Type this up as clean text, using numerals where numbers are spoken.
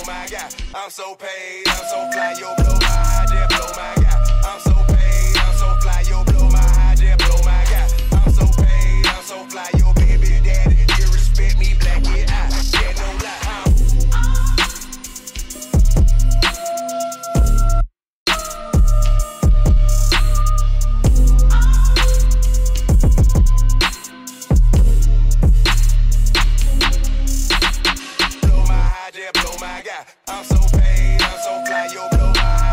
my guy. I'm so paid, I'm so fly, yo, blow my high, just blow my guy. I'm so paid, I'm so fly, yo, blow my high, just blow my guy. I'm so paid, I'm so fly, yo, baby daddy, you respect me, black it out, yeah, no lie. I'm so paid, I'm so fly, yo, blow my high.